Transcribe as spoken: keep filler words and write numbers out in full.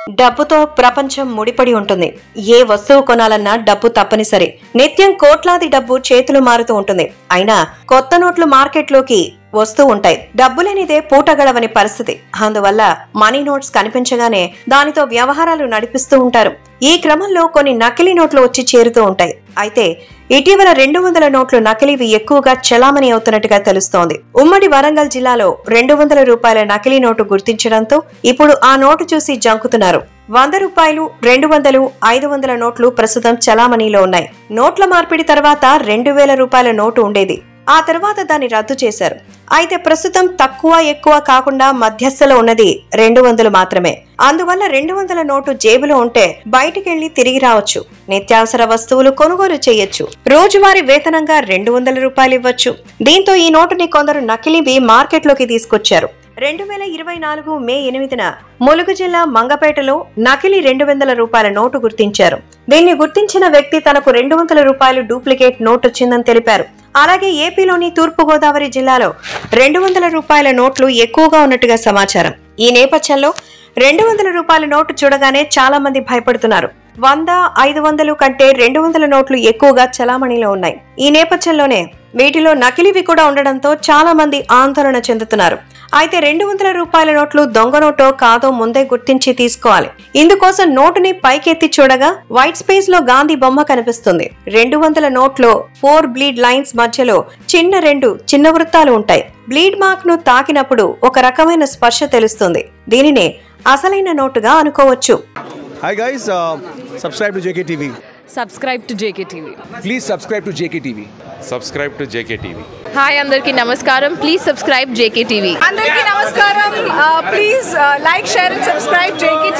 డబ్బుతో ప్రపంచం ముడిపడి ఉంటుంది. ఏ వస్తువు కొనాలన్నా డబ్బు తప్పనిసరి. నిత్యం కోట్లాది డబ్బు చేతులు మారుతూ ఉంటుంది. అయినా కొత్త నోట్లు మార్కెట్లోకి వస్తూ ఉంటాయి. డబ్బు లేనిదే పూట గడవని పరిస్థితి. అందువల్ల మనీ నోట్స్ కనిపించగానే దానితో వ్యవహారాలు నడిపిస్తూ ఉంటారు. ఈ క్రమంలో కొన్ని నకిలీ నోట్లు వచ్చి చేరుతూ ఉంటాయి. అయితే ఇటీవల రెండు వందల నోట్లు నకిలీవి ఎక్కువగా చలామణి అవుతున్నట్టుగా తెలుస్తోంది. ఉమ్మడి వరంగల్ జిల్లాలో రెండు వందల రూపాయల నకిలీ నోటు గుర్తించడంతో ఇప్పుడు ఆ నోటు చూసి జంకుతున్నారు. వంద రూపాయలు, రెండు వందలు, ఐదు వందల నోట్లు ప్రస్తుతం చలామణిలో ఉన్నాయి. నోట్ల మార్పిడి తర్వాత రెండు వేల రూపాయల నోటు ఉండేది. ఆ తర్వాత దాన్ని రద్దు చేశారు. అయితే ప్రస్తుతం తక్కువ ఎక్కువ కాకుండా మధ్యస్థలో ఉన్నది రెండు వందలు మాత్రమే. అందువల్ల రెండు వందల నోటు జేబులో ఉంటే బయటికెళ్లి తిరిగి రావచ్చు. నిత్యావసర వస్తువులు కొనుగోలు చేయొచ్చు. రోజువారీ వేతనంగా రెండు వందల రూపాయలు ఇవ్వచ్చు. దీంతో ఈ నోటుని కొందరు నకిలీవి మార్కెట్లోకి తీసుకొచ్చారు. రెండు వేల ఇరవై నాలుగు మే ఎనిమిదిన ములుగు జిల్లా మంగపేటలో నకిలీ రెండు వందల రూపాయల నోటు గుర్తించారు. దీన్ని గుర్తించిన వ్యక్తి తనకు రెండు వందల రూపాయలు డూప్లికేట్ నోటు వచ్చిందని తెలిపారు. అలాగే ఏపీలోని తూర్పు గోదావరి జిల్లాలో రెండు వందల రూపాయల నోట్లు ఎక్కువగా ఉన్నట్టుగా సమాచారం. ఈ నేపథ్యంలో రెండు వందల రూపాయల నోటు చూడగానే చాలా మంది భయపడుతున్నారు. వంద, ఐదు వందలు కంటే రెండు వందల నోట్లు ఎక్కువగా చలామణిలో ఉన్నాయి. ఈ నేపథ్యంలోనే వీటిలో నకిలీవి కూడా ఉండడంతో చాలా మంది ఆందోళన చెందుతున్నారు. అయితే రెండు వందల రూపాయల నోట్లు దొంగ నోటో కాదో ముందే గుర్తించి తీసుకోవాలి. ఇందుకోసం నోటుని పైకెత్తి చూడగా వైట్ స్పేస్ లో గాంధీ బొమ్మ కనిపిస్తుంది. రెండు వందల నోట్లో ఫోర్ బ్లీడ్ లైన్స్ మధ్యలో చిన్న రెండు చిన్న వృత్తాలు ఉంటాయి. బ్లీడ్ మార్క్ ను తాకినప్పుడు ఒక రకమైన స్పర్శ తెలుస్తుంది. దీనినే అసలైన నోటుగా అనుకోవచ్చు. Hi guys, uh, subscribe to J K T V. Subscribe to J K T V. Please subscribe to J K T V. Subscribe to J K T V. Hi, andarki namaskaram. Please subscribe J K T V. Andarki namaskaram. Uh, please uh, like, share and subscribe J K